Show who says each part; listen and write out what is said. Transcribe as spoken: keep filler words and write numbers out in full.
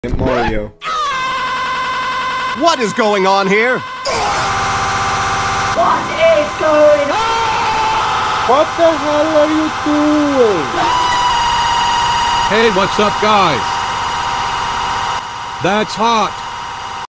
Speaker 1: Mario.
Speaker 2: What is going on here?
Speaker 3: What is going on?
Speaker 1: What the hell are you doing?
Speaker 4: Hey, what's up, guys? That's hot.